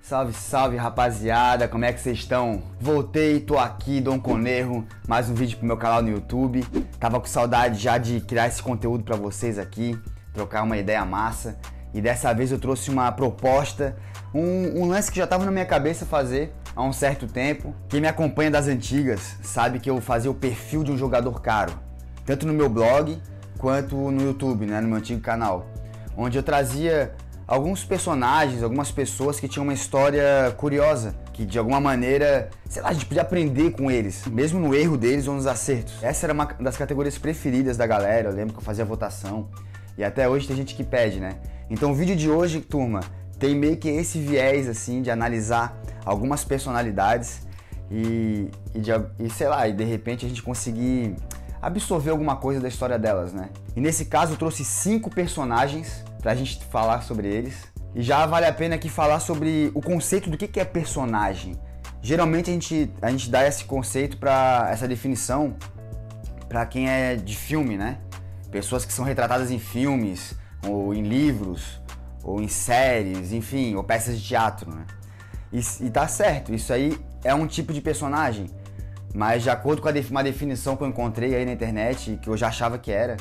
Salve, salve, rapaziada, como é que vocês estão? Voltei, tô aqui, Dom Conerro, mais um vídeo pro meu canal no YouTube. Tava com saudade já de criar esse conteúdo pra vocês aqui, trocar uma ideia massa. E dessa vez eu trouxe uma proposta, um lance que já tava na minha cabeça fazer há um certo tempo. Quem me acompanha das antigas sabe que eu fazia o perfil de um jogador caro, tanto no meu blog quanto no YouTube, né, no meu antigo canal, onde eu trazia alguns personagens, algumas pessoas que tinham uma história curiosa, que de alguma maneira, sei lá, a gente podia aprender com eles, mesmo no erro deles ou nos acertos. Essa era uma das categorias preferidas da galera, eu lembro que eu fazia votação, e até hoje tem gente que pede, né? Então o vídeo de hoje, turma, tem meio que esse viés, assim, de analisar algumas personalidades e sei lá, e de repente a gente conseguir absorver alguma coisa da história delas, né? E nesse caso eu trouxe 5 personagens pra gente falar sobre eles. E já vale a pena aqui falar sobre o conceito do que é personagem. Geralmente a gente dá esse conceito, essa definição, pra quem é de filme, né? Pessoas que são retratadas em filmes, ou em livros, ou em séries, enfim, ou peças de teatro, né? E tá certo, isso aí é um tipo de personagem. Mas de acordo com uma definição que eu encontrei aí na internet, que eu já achava que era,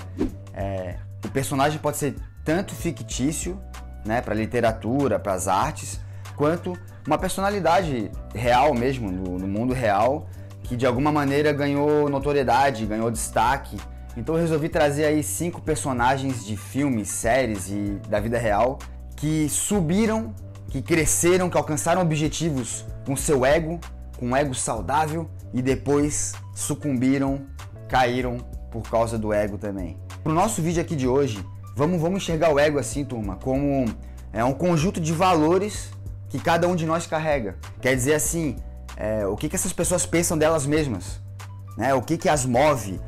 o personagem pode ser tanto fictício, né, para literatura, para as artes, quanto uma personalidade real mesmo, no mundo real, que de alguma maneira ganhou notoriedade, ganhou destaque. Então eu resolvi trazer aí 5 personagens de filmes, séries e da vida real que subiram, que cresceram, que alcançaram objetivos com seu ego, com um ego saudável, e depois sucumbiram, caíram por causa do ego também. Pro nosso vídeo aqui de hoje, vamos enxergar o ego assim, turma, como um conjunto de valores que cada um de nós carrega. Quer dizer assim, o que essas pessoas pensam delas mesmas, né? O que as move,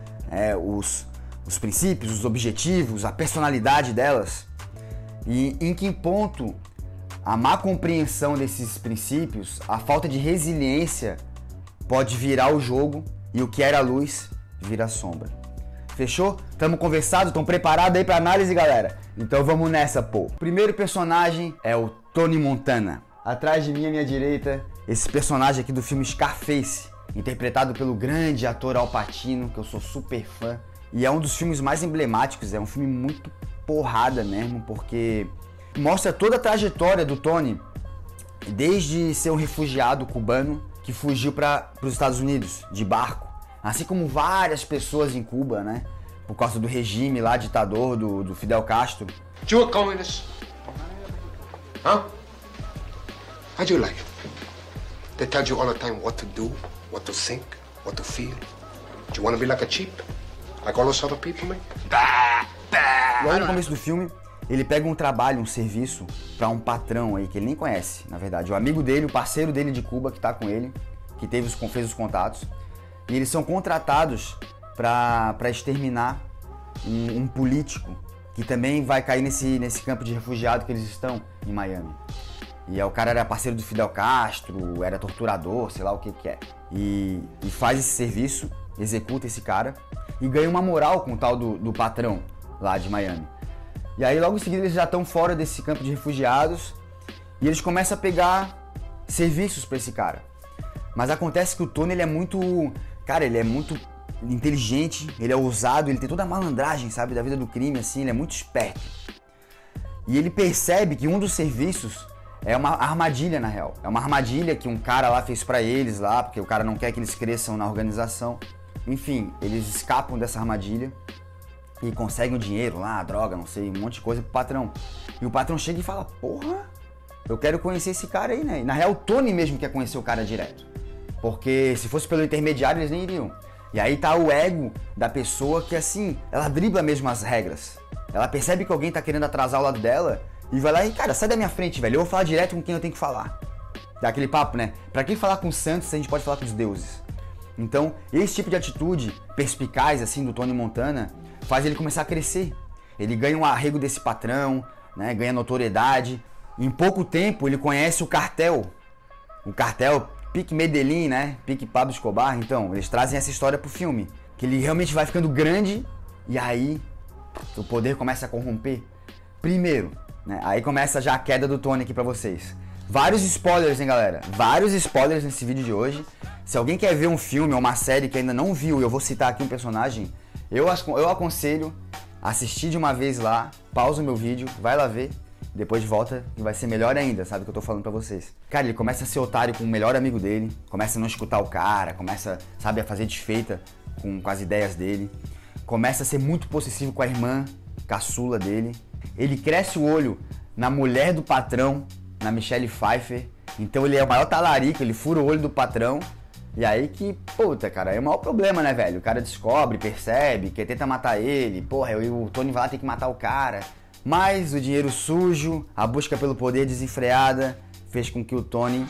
os princípios, os objetivos, a personalidade delas. E em que ponto a má compreensão desses princípios, a falta de resiliência pode virar o jogo e o que era luz vira sombra. Fechou? Tamo conversado? Tão preparado aí pra análise, galera? Então vamos nessa, pô. O primeiro personagem é o Tony Montana. Atrás de mim, à minha direita, esse personagem aqui do filme Scarface, interpretado pelo grande ator Al Pacino, que eu sou super fã. E é um dos filmes mais emblemáticos, é um filme muito porrada mesmo, porque mostra toda a trajetória do Tony, desde ser um refugiado cubano que fugiu para os Estados Unidos de barco, assim como várias pessoas em Cuba, né, por causa do regime lá ditador do Fidel Castro. You a communist? Huh? How do you like it? They tell you all the time what to do, what to think, what to feel. Do you want to be like a cheap? Like all those other people, man? Logo no começo do filme, ele pega um trabalho, um serviço para um patrão aí que ele nem conhece, na verdade. O amigo dele, o parceiro dele de Cuba que tá com ele, que fez os contatos. E eles são contratados para exterminar um político que também vai cair nesse campo de refugiado que eles estão em Miami. E o cara era parceiro do Fidel Castro, era torturador, sei lá o que é. E faz esse serviço, executa esse cara e ganha uma moral com o tal do patrão lá de Miami. E aí logo em seguida eles já estão fora desse campo de refugiados e eles começam a pegar serviços para esse cara. Mas acontece que o Tony, ele é muito inteligente, ele é ousado, ele tem toda a malandragem, sabe, da vida do crime, assim, ele é muito esperto. E ele percebe que um dos serviços é uma armadilha, na real. É uma armadilha que um cara lá fez pra eles lá, porque o cara não quer que eles cresçam na organização. Enfim, eles escapam dessa armadilha e conseguem o dinheiro lá, a droga, não sei, um monte de coisa pro patrão. E o patrão chega e fala, porra, eu quero conhecer esse cara aí, né? E na real o Tony mesmo quer conhecer o cara direto. Porque se fosse pelo intermediário eles nem iriam. E aí tá o ego da pessoa que assim, ela dribla mesmo as regras. Ela percebe que alguém tá querendo atrasar o lado dela e vai lá e, cara, sai da minha frente, velho. Eu vou falar direto com quem eu tenho que falar. Dá aquele papo, né? Pra que falar com os santos se a gente pode falar com os deuses? Então, esse tipo de atitude perspicaz, assim, do Tony Montana, faz ele começar a crescer. Ele ganha um arrego desse patrão, né? Ganha notoriedade. Em pouco tempo, ele conhece o cartel. O cartel Pique Medellín, né? Pique Pablo Escobar. Então, eles trazem essa história pro filme. Que ele realmente vai ficando grande e aí o poder começa a corromper. Primeiro, né? Aí começa já a queda do Tony aqui pra vocês. Vários spoilers, hein, galera? Vários spoilers nesse vídeo de hoje. Se alguém quer ver um filme ou uma série que ainda não viu e eu vou citar aqui um personagem, eu aconselho assistir de uma vez lá, pausa o meu vídeo, vai lá ver, depois volta e vai ser melhor ainda, sabe o que eu tô falando pra vocês. Cara, ele começa a ser otário com o melhor amigo dele, começa a não escutar o cara, começa, sabe, a fazer desfeita com as ideias dele, começa a ser muito possessivo com a irmã caçula dele, ele cresce o olho na mulher do patrão, na Michelle Pfeiffer, então ele é o maior talarico, ele fura o olho do patrão, e aí que, puta, cara, é o maior problema, né, velho? O cara descobre, percebe, que tenta matar ele, porra, o Tony vai lá ter que matar o cara. Mas o dinheiro sujo, a busca pelo poder desenfreada, fez com que o Tony...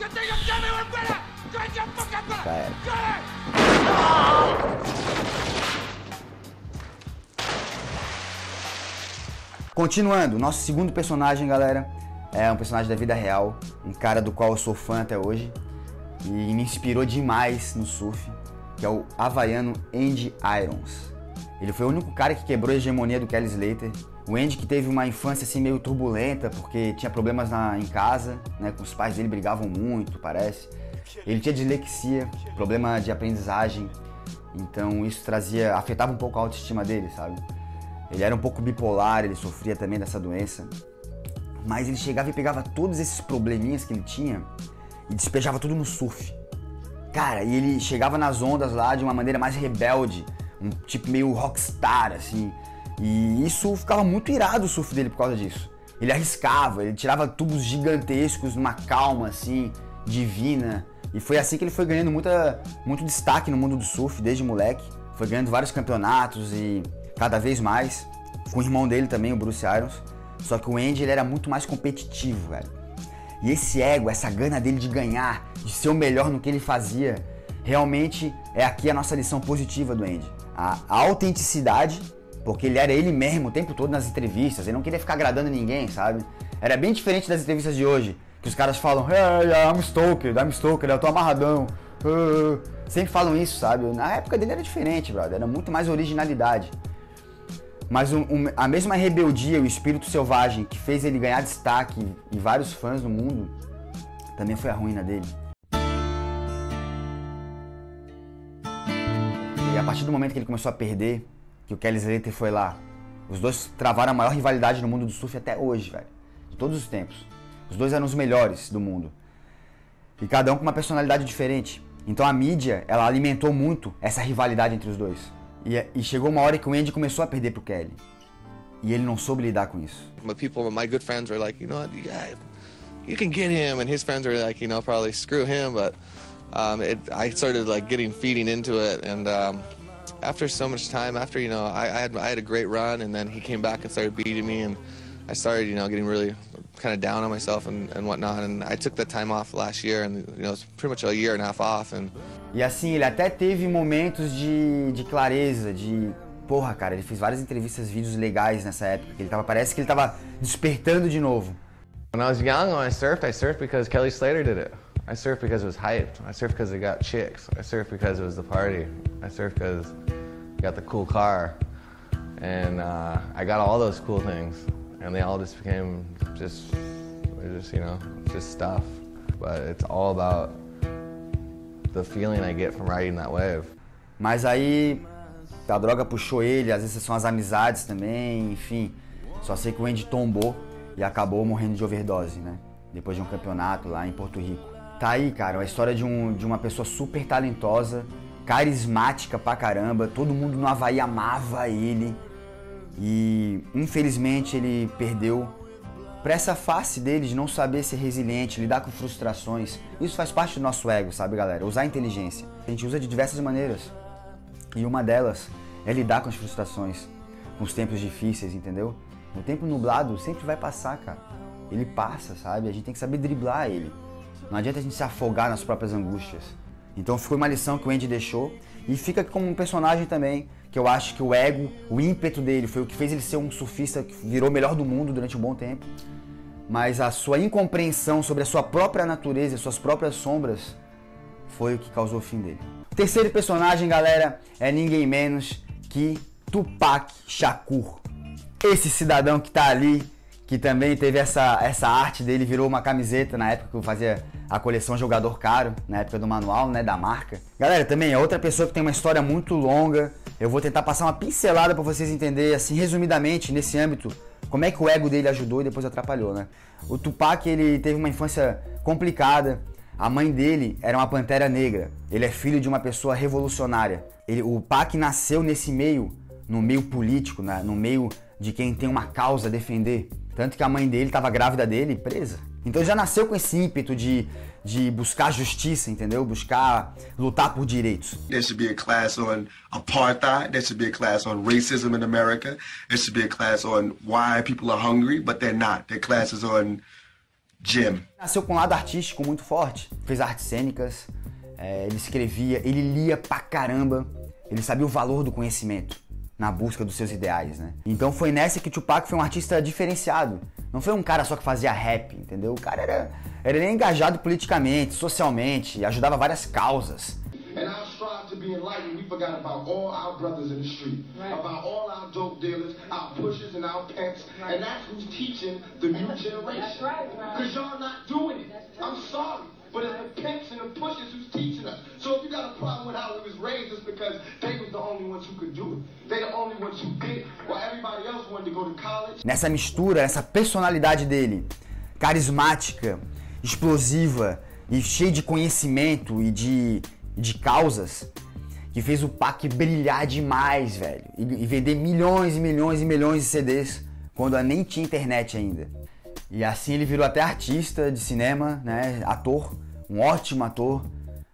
Continuando, nosso segundo personagem, galera, é um personagem da vida real, um cara do qual eu sou fã até hoje e me inspirou demais no surf, que é o havaiano Andy Irons. Ele foi o único cara que quebrou a hegemonia do Kelly Slater. O Andy, que teve uma infância assim meio turbulenta, porque tinha problemas em casa, né, com os pais dele brigavam muito, parece. Ele tinha dislexia, problema de aprendizagem, então isso afetava um pouco a autoestima dele, sabe? Ele era um pouco bipolar, ele sofria também dessa doença. Mas ele chegava e pegava todos esses probleminhas que ele tinha e despejava tudo no surf. Cara, e ele chegava nas ondas lá de uma maneira mais rebelde, um tipo meio rockstar, assim. E isso ficava muito irado o surf dele por causa disso. Ele arriscava, ele tirava tubos gigantescos numa calma, assim, divina. E foi assim que ele foi ganhando muito destaque no mundo do surf desde moleque. Foi ganhando vários campeonatos e cada vez mais. Com o irmão dele também, o Bruce Irons. Só que o Andy, ele era muito mais competitivo, velho. E esse ego, essa gana dele de ganhar, de ser o melhor no que ele fazia, realmente é aqui a nossa lição positiva do Andy. A autenticidade, porque ele era ele mesmo o tempo todo nas entrevistas, ele não queria ficar agradando ninguém, sabe? Era bem diferente das entrevistas de hoje, que os caras falam, hey, I'm Stoker, eu tô amarradão. Sempre falam isso, sabe? Na época dele era diferente, brother, era muito mais originalidade. Mas a mesma rebeldia, o espírito selvagem que fez ele ganhar destaque e vários fãs no mundo, também foi a ruína dele. E a partir do momento que ele começou a perder, que o Kelly Slater foi lá, os dois travaram a maior rivalidade no mundo do surf até hoje, velho. De todos os tempos. Os dois eram os melhores do mundo. E cada um com uma personalidade diferente. Então a mídia, ela alimentou muito essa rivalidade entre os dois. E chegou uma hora que o Andy começou a perder pro Kelly. E ele não soube lidar com isso. My good friends were like, you know, you can get him, and his friends were like, you know, probably screw him. But I started like feeding into it, and after so much time, after I had a great run, and then he came back and started beating me, and I started getting really kind of down on myself and whatnot, and I took that time off last year, and it's pretty much a year and a half off. And e assim, ele até teve momentos de clareza, porra, cara, ele fez várias entrevistas, vídeos legais nessa época, que parece que ele tava despertando de novo. When I was young, when I surfed because Kelly Slater did it. I surfed because it was hyped. I surfed because it got chicks. I surfed because it was the party. I surfed because I got the cool car. And I got all those cool things. And they all just became just stuff. But it's all about the feeling I get from riding that wave. Mas aí a droga puxou ele, às vezes são as amizades também, enfim. Só sei que o Andy tombou e acabou morrendo de overdose, né? Depois de um campeonato lá em Porto Rico. Tá aí, cara, a história de uma pessoa super talentosa, carismática pra caramba, todo mundo no Havaí amava ele. E infelizmente ele perdeu pra essa face dele de não saber ser resiliente, lidar com frustrações. Isso faz parte do nosso ego, sabe, galera? Usar a inteligência. A gente usa de diversas maneiras. E uma delas é lidar com as frustrações, com os tempos difíceis, entendeu? O tempo nublado sempre vai passar, cara. Ele passa, sabe? A gente tem que saber driblar ele. Não adianta a gente se afogar nas próprias angústias. Então foi uma lição que o Andy deixou. E fica como um personagem também, que eu acho que o ego, o ímpeto dele foi o que fez ele ser um surfista que virou o melhor do mundo durante um bom tempo. Mas a sua incompreensão sobre a sua própria natureza e suas próprias sombras foi o que causou o fim dele. O terceiro personagem, galera, é ninguém menos que Tupac Shakur. Esse cidadão que tá ali, que também teve essa arte dele, virou uma camiseta na época que eu fazia a coleção Jogador Caro, na época do manual, né, da marca. Galera, também é outra pessoa que tem uma história muito longa. Eu vou tentar passar uma pincelada para vocês entenderem, assim, resumidamente, nesse âmbito, como é que o ego dele ajudou e depois atrapalhou, né? O Tupac, ele teve uma infância complicada. A mãe dele era uma pantera negra. Ele é filho de uma pessoa revolucionária. O Pac nasceu nesse meio, no meio político, né? No meio de quem tem uma causa a defender. Tanto que a mãe dele estava grávida dele, presa. Então ele já nasceu com esse ímpeto de buscar justiça, entendeu? Buscar lutar por direitos. There should be a class on apartheid. There should be a class on racism in America. There should be a class on why people are hungry, but they're not. Their class is on gym. Nasceu com um lado artístico muito forte. Fez artes cênicas, ele escrevia, ele lia pra caramba. Ele sabia o valor do conhecimento na busca dos seus ideais, né? Então foi nessa que o Tupac foi um artista diferenciado. Não foi um cara só que fazia rap, entendeu? O cara era engajado politicamente, socialmente, ajudava várias causas. And our strive to be enlightened, we forgot about all our brothers in the street, about all our dope dealers, our pushers and our pimps, and that's who's teaching the new generation. Because y'all not doing it. I'm sorry, but it's the pimps and the pushers who's teaching us. So if you got a problem with how we was raised, it's because they was the only ones who could do it. They the only ones who did it, while everybody else wanted to go to college. Nessa mistura, essa personalidade dele, carismática, explosiva e cheia de conhecimento e de causas, que fez o Pac brilhar demais, velho, e vender milhões e milhões e milhões de CDs quando nem tinha internet ainda. E assim ele virou até artista de cinema, né, ator, um ótimo ator,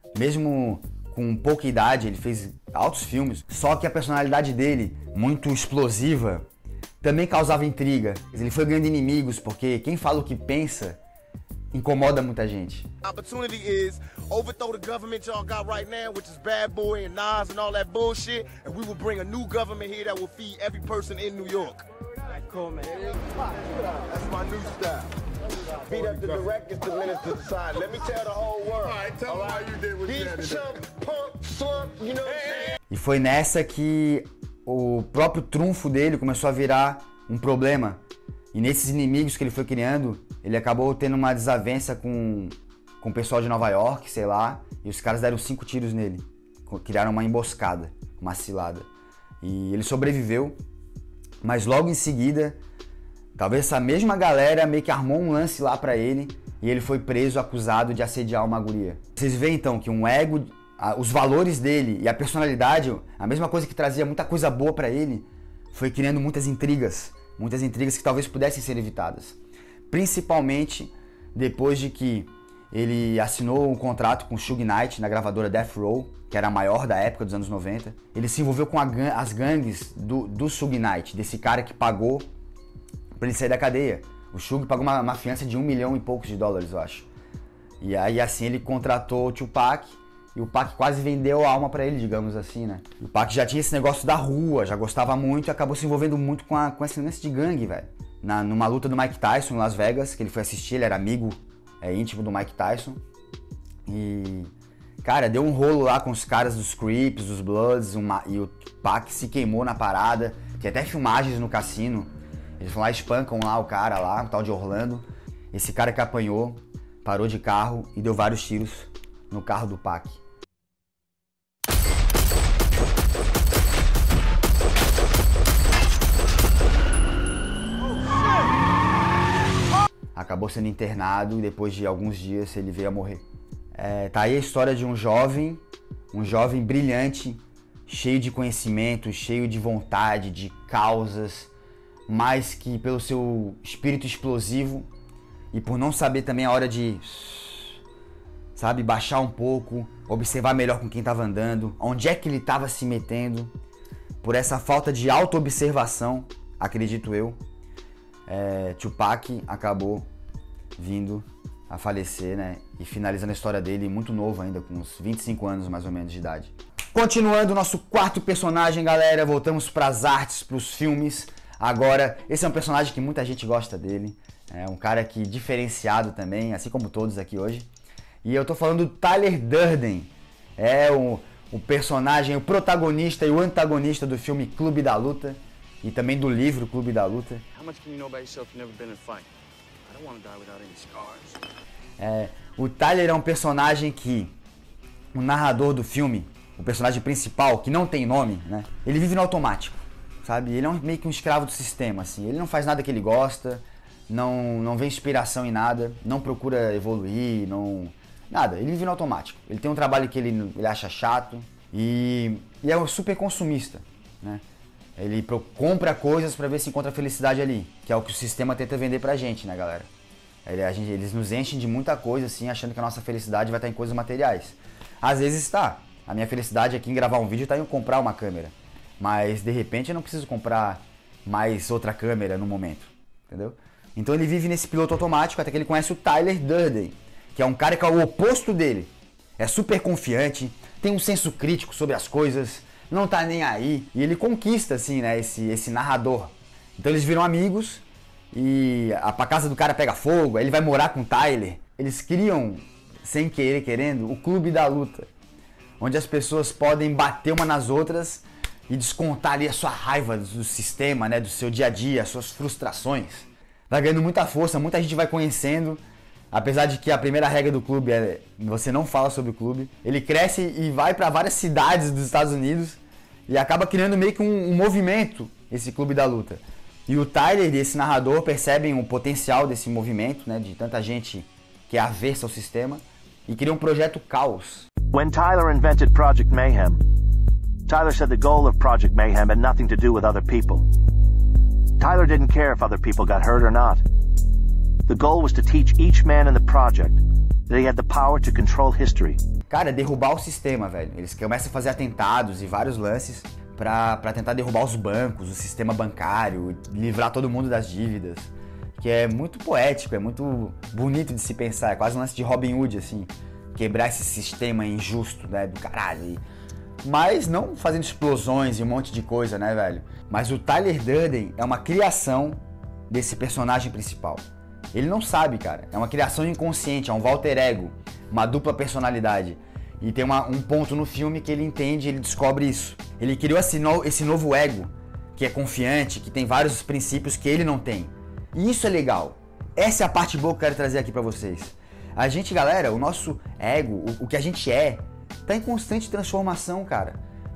mesmo com pouca idade, ele fez altos filmes, só que a personalidade dele, muito explosiva, também causava intriga. Ele foi ganhando inimigos, porque quem fala o que pensa incomoda muita gente. Opportunity is overthrow the government y'all got right now, which is Bad Boy and Nas and all that bullshit, and we will bring a new government here that will feed every person in New York. Cool, man. That's my new style. Beat up the directors, the ministers decide. Let me tell the whole world. All right, tell them how you did what you had to do. Chump, punk, slump, you know what I'm saying? E foi nessa que o próprio trunfo dele começou a virar um problema. E nesses inimigos que ele foi criando, ele acabou tendo uma desavença com o pessoal de Nova York, sei lá, e os caras deram 5 tiros nele. Criaram uma emboscada, uma cilada. E ele sobreviveu, mas logo em seguida, talvez essa mesma galera meio que armou um lance lá pra ele, e ele foi preso, acusado de assediar uma guria. Vocês veem então que um ego, os valores dele e a personalidade, a mesma coisa que trazia muita coisa boa pra ele, foi criando muitas intrigas que talvez pudessem ser evitadas. Principalmente depois de que ele assinou um contrato com o Suge Knight na gravadora Death Row, que era a maior da época dos anos 90. Ele se envolveu com as gangues do Suge Knight, desse cara que pagou pra ele sair da cadeia. O Suge pagou uma fiança de $1 milhão e poucos, eu acho. E aí assim ele contratou o Tupac, e o Pac quase vendeu a alma pra ele, digamos assim, né? O Pac já tinha esse negócio da rua, já gostava muito e acabou se envolvendo muito com esse lance de gangue, velho. Numa luta do Mike Tyson em Las Vegas, que ele foi assistir, ele era amigo íntimo do Mike Tyson. E, cara, deu um rolo lá com os caras dos Crips, dos Bloods, e o Pac se queimou na parada. Tem até filmagens no cassino. Eles vão lá, espancam lá o cara lá, o tal de Orlando. Esse cara que apanhou, parou de carro e deu vários tiros no carro do Pac. Acabou sendo internado e depois de alguns dias ele veio a morrer. Tá aí a história de um jovem brilhante, cheio de conhecimento, cheio de vontade, de causas, mas que pelo seu espírito explosivo e por não saber também a hora de, sabe, baixar um pouco, observar melhor com quem estava andando, onde é que ele estava se metendo, por essa falta de auto-observação, acredito eu, Tupac acabou vindo a falecer, né? E finalizando a história dele muito novo ainda, com uns 25 anos mais ou menos de idade. Continuando o nosso quarto personagem, galera, voltamos para as artes, para os filmes. Agora, esse é um personagem que muita gente gosta dele, é um cara que diferenciado também, assim como todos aqui hoje. E eu tô falando do Tyler Durden, o personagem, o protagonista e o antagonista do filme Clube da Luta, e também do livro Clube da Luta. O Tyler é um personagem que o narrador do filme, o personagem principal, que não tem nome, né? Ele vive no automático, sabe? Ele é meio que um escravo do sistema, assim. Ele não faz nada que ele gosta, não vê inspiração em nada, não procura evoluir, nada. Ele vive no automático. Ele tem um trabalho que ele acha chato e é um super consumista, né? Ele compra coisas pra ver se encontra felicidade ali, que é o que o sistema tenta vender pra gente, né, galera? Eles nos enchem de muita coisa, assim, achando que a nossa felicidade vai estar em coisas materiais. Às vezes está. A minha felicidade aqui em gravar um vídeo está em comprar uma câmera. Mas, de repente, eu não preciso comprar mais outra câmera no momento, entendeu? Então ele vive nesse piloto automático até que ele conhece o Tyler Durden, que é um cara que é o oposto dele. É super confiante, tem um senso crítico sobre as coisas, não tá nem aí. E ele conquista, assim, né, esse narrador. Então eles viram amigos e a casa do cara pega fogo, aí ele vai morar com o Tyler. Eles criam, sem querer, querendo, o Clube da Luta, onde as pessoas podem bater uma nas outras e descontar ali a sua raiva do sistema, né, do seu dia a dia, as suas frustrações. Vai ganhando muita força, muita gente vai conhecendo. Apesar de que a primeira regra do clube é você não fala sobre o clube. Ele cresce e vai para várias cidades dos Estados Unidos e acaba criando meio que um movimento, esse Clube da Luta. E o Tyler e esse narrador percebem o potencial desse movimento, né, de tanta gente que é avessa ao sistema, e criam um projeto Caos. When Tyler invented Project Mayhem, Tyler said the goal of Project Mayhem had nothing to do with other people. Tyler didn't care if other people got hurt or not. The goal was to teach each man in the project that he had the power to control history. Cara, derrubar o sistema, velho. Eles começam a fazer atentados e vários lances pra tentar derrubar os bancos, o sistema bancário, livrar todo mundo das dívidas. Que é muito poético, é muito bonito de se pensar. É quase um lance de Robin Hood, assim. Quebrar esse sistema injusto, né, do caralho. Mas não fazendo explosões e um monte de coisa, né, velho? Mas o Tyler Durden é uma criação desse personagem principal. Ele não sabe, cara. É uma criação inconsciente, é um alter ego, uma dupla personalidade. E tem um ponto no filme que ele entende, ele descobre isso. Ele criou esse novo ego, que é confiante, que tem vários princípios que ele não tem. E isso é legal. Essa é a parte boa que eu quero trazer aqui pra vocês. A gente, galera, o nosso ego, o que a gente tá em constante transformação, cara.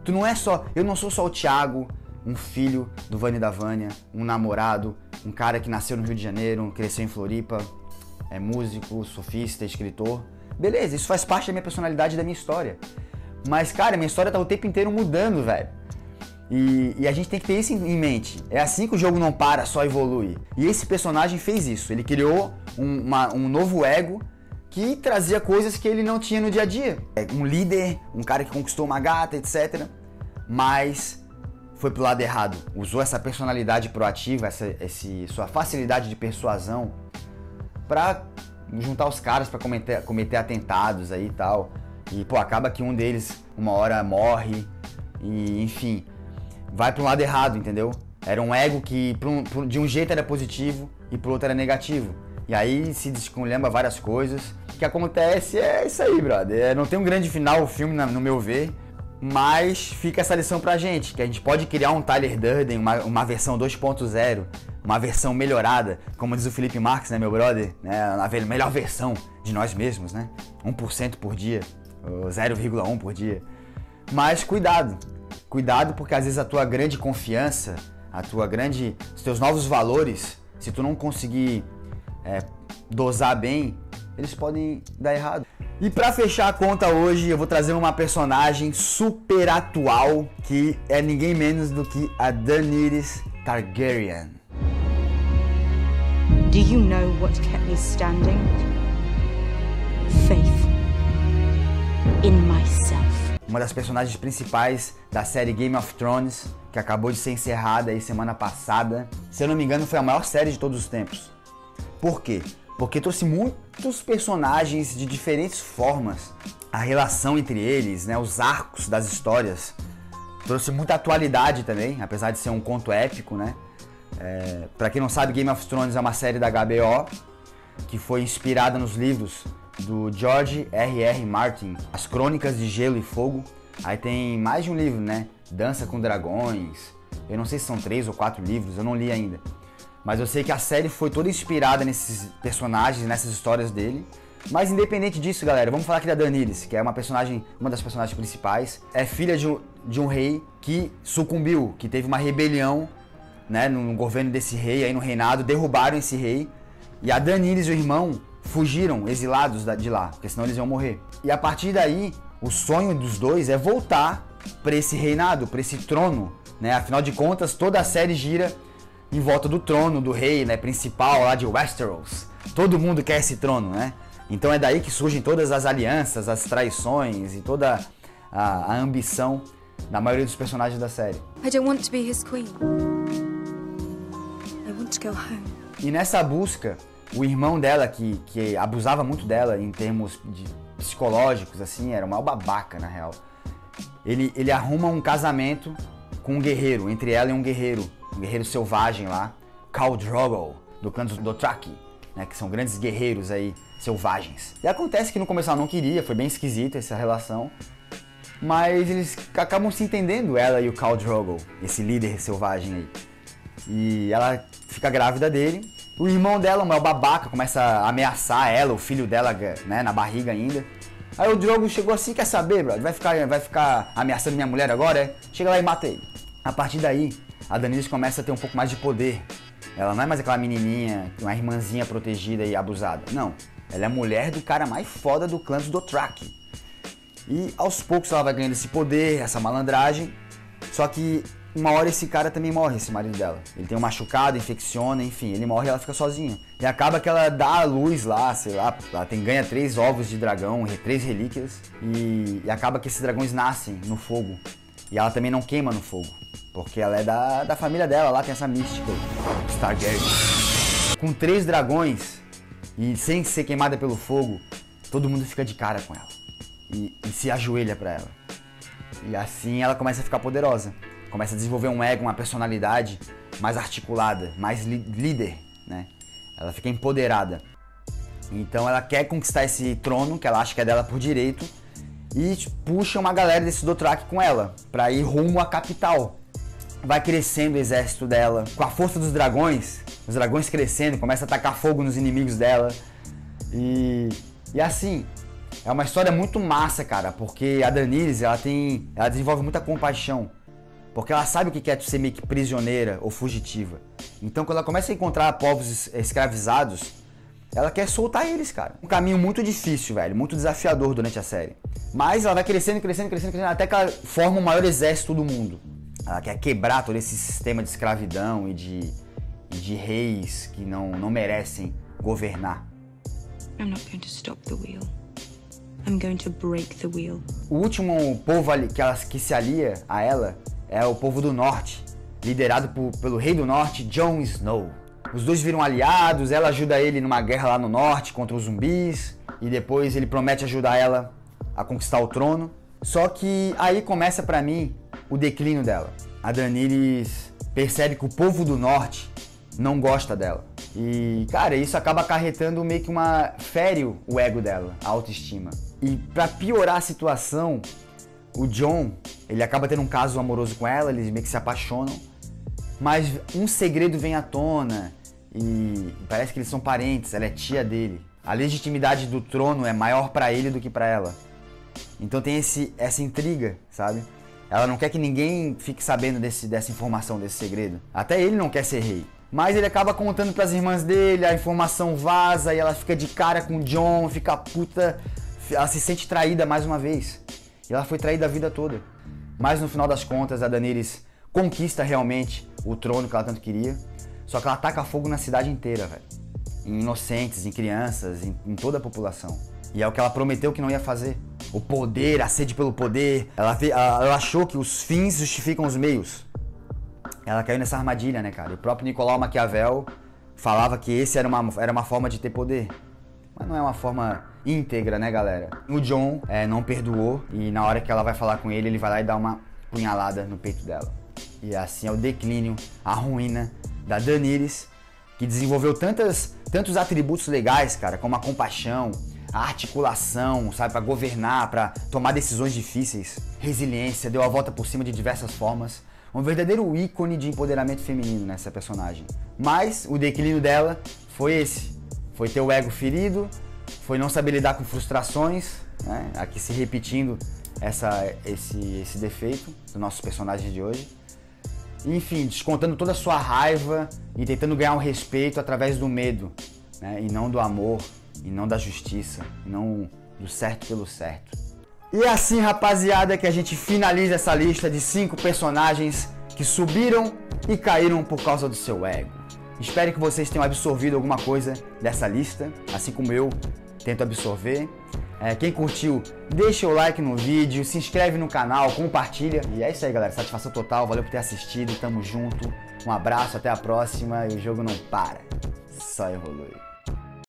Eu não sou só o Thiago, um filho do Vani da Vânia, um namorado, um cara que nasceu no Rio de Janeiro, cresceu em Floripa, é músico, sofista, escritor. Beleza, isso faz parte da minha personalidade e da minha história. Mas, cara, minha história tá o tempo inteiro mudando, velho. E a gente tem que ter isso em mente. É assim que o jogo não para, só evolui. E esse personagem fez isso. Ele criou um novo ego que trazia coisas que ele não tinha no dia a dia. Um líder, um cara que conquistou uma gata, etc. Mas foi pro lado errado. Usou essa personalidade proativa, sua facilidade de persuasão pra juntar os caras pra cometer atentados aí e tal. E, pô, acaba que um deles uma hora morre e, enfim, vai pro lado errado, entendeu? Era um ego que de um jeito era positivo e pro outro era negativo. E aí se desculhamba várias coisas. O que acontece é isso aí, brother. Não tem um grande final o filme, no meu ver, mas fica essa lição pra gente, que a gente pode criar um Tyler Durden, uma versão 2.0, uma versão melhorada, como diz o Felipe Marques, né, meu brother, né, a melhor versão de nós mesmos, né, 1% por dia, 0,1 por dia. Mas cuidado porque às vezes a tua grande confiança, os teus novos valores, se tu não conseguir dosar bem, eles podem dar errado. E pra fechar a conta hoje, eu vou trazer uma personagem super atual, que é ninguém menos do que a Daenerys Targaryen. Do you know what kept me standing? Faith in myself. Uma das personagens principais da série Game of Thrones, que acabou de ser encerrada aí semana passada. Se eu não me engano, foi a maior série de todos os tempos. Por quê? Porque trouxe muitos personagens de diferentes formas, a relação entre eles, né, os arcos das histórias. Trouxe muita atualidade também, apesar de ser um conto épico, né? Pra quem não sabe, Game of Thrones é uma série da HBO que foi inspirada nos livros do George R.R. Martin, As Crônicas de Gelo e Fogo. Aí tem mais de um livro, né? Dança com Dragões. Eu não sei se são 3 ou 4 livros, eu não li ainda. Mas eu sei que a série foi toda inspirada nesses personagens, nessas histórias dele. Mas independente disso, galera, vamos falar aqui da Daenerys, que é uma das personagens principais. É filha de um rei que sucumbiu, que teve uma rebelião, né, no governo desse rei, aí no reinado, derrubaram esse rei. E a Daenerys e o irmão fugiram, exilados de lá, porque senão eles iam morrer. E a partir daí, o sonho dos dois é voltar para esse reinado, para esse trono, né? Afinal de contas, toda a série gira em volta do trono do rei, né, principal lá de Westeros. Todo mundo quer esse trono, né? Então é daí que surgem todas as alianças, as traições e toda a ambição da maioria dos personagens da série. I don't want to be his queen. I want to go home. E nessa busca, o irmão dela, que abusava muito dela em termos psicológicos, assim, era o maior babaca, na real. Ele arruma um casamento com um guerreiro, entre ela e um guerreiro selvagem lá, Khal Drogo, do clã dos Dothraki, né, que são grandes guerreiros aí, selvagens. E acontece que no começo ela não queria, foi bem esquisita essa relação, mas eles acabam se entendendo, ela e o Khal Drogo, esse líder selvagem aí. E ela fica grávida dele, o irmão dela, o maior babaca, começa a ameaçar ela, o filho dela, né, na barriga ainda. Aí o Drogo chegou assim, quer saber, brother, vai ficar ameaçando minha mulher agora, é? Chega lá e mata ele. A partir daí, a Daenerys começa a ter um pouco mais de poder. Ela não é mais aquela menininha, uma irmãzinha protegida e abusada. Não, ela é a mulher do cara mais foda do clã dos Dothraki. E aos poucos ela vai ganhando esse poder, essa malandragem. Só que uma hora esse cara também morre, esse marido dela. Ele tem um machucado, infecciona, enfim, ele morre e ela fica sozinha. E acaba que ela dá a luz lá, sei lá, ela ganha 3 ovos de dragão, 3 relíquias. E acaba que esses dragões nascem no fogo. E ela também não queima no fogo. Porque ela é da família dela, lá tem essa mística, Stargate. Com 3 dragões e sem ser queimada pelo fogo, todo mundo fica de cara com ela. E se ajoelha pra ela. E assim ela começa a ficar poderosa. Começa a desenvolver um ego, uma personalidade mais articulada, mais líder, né? Ela fica empoderada. Então ela quer conquistar esse trono, que ela acha que é dela por direito, e puxa uma galera desse Dothraki com ela, pra ir rumo à capital. Vai crescendo o exército dela, com a força dos dragões, os dragões crescendo, começa a atacar fogo nos inimigos dela. E assim, é uma história muito massa, cara, porque a Daenerys, ela desenvolve muita compaixão, porque ela sabe o que é ser meio que prisioneira ou fugitiva. Então quando ela começa a encontrar povos escravizados, ela quer soltar eles, cara. Um caminho muito difícil, velho, muito desafiador durante a série. Mas ela vai crescendo, até que ela forma o maior exército do mundo. Ela quer quebrar todo esse sistema de escravidão e de reis que não merecem governar. I'm not going to stop the wheel. I'm going to break the wheel. O último povo que se alia a ela é o povo do norte, liderado pelo rei do norte, Jon Snow. Os dois viram aliados, ela ajuda ele numa guerra lá no norte contra os zumbis, e depois ele promete ajudar ela a conquistar o trono. Só que aí começa pra mim o declínio dela. A Daenerys percebe que o povo do norte não gosta dela. E, cara, isso acaba acarretando meio que fere o ego dela, a autoestima. E pra piorar a situação, o Jon, ele acaba tendo um caso amoroso com ela, eles meio que se apaixonam. Mas um segredo vem à tona e parece que eles são parentes, ela é tia dele. A legitimidade do trono é maior pra ele do que pra ela. Então tem essa intriga, sabe? Ela não quer que ninguém fique sabendo dessa informação, desse segredo. Até ele não quer ser rei. Mas ele acaba contando pras irmãs dele, a informação vaza e ela fica de cara com o Jon, fica puta, ela se sente traída mais uma vez. E ela foi traída a vida toda. Mas no final das contas, a Daenerys conquista realmente o trono que ela tanto queria. Só que ela ataca fogo na cidade inteira, velho. Em inocentes, em crianças, em toda a população. E é o que ela prometeu que não ia fazer. O poder, a sede pelo poder. Ela achou que os fins justificam os meios. Ela caiu nessa armadilha, né, cara? E o próprio Nicolau Maquiavel falava que esse era uma forma de ter poder. Mas não é uma forma íntegra, né, galera? O Jon não perdoou e na hora que ela vai falar com ele, ele vai lá e dá uma punhalada no peito dela. E assim é o declínio, a ruína da Daenerys, que desenvolveu tantos atributos legais, cara, como a compaixão, a articulação, sabe, pra governar, pra tomar decisões difíceis, resiliência, deu a volta por cima de diversas formas. um verdadeiro ícone de empoderamento feminino nessa personagem. Mas o declínio dela foi esse, foi ter o ego ferido, foi não saber lidar com frustrações, né? Aqui se repetindo esse defeito dos nossos personagens de hoje. Enfim, descontando toda a sua raiva e tentando ganhar um respeito através do medo, né? E não do amor, e não da justiça, e não do certo pelo certo. E assim, rapaziada, que a gente finaliza essa lista de 5 personagens que subiram e caíram por causa do seu ego. Espero que vocês tenham absorvido alguma coisa dessa lista, assim como eu tento absorver. Quem curtiu, deixa o like no vídeo, se inscreve no canal, compartilha. E é isso aí, galera. Satisfação total. Valeu por ter assistido. Tamo junto. Um abraço, até a próxima. E o jogo não para. Só evolui.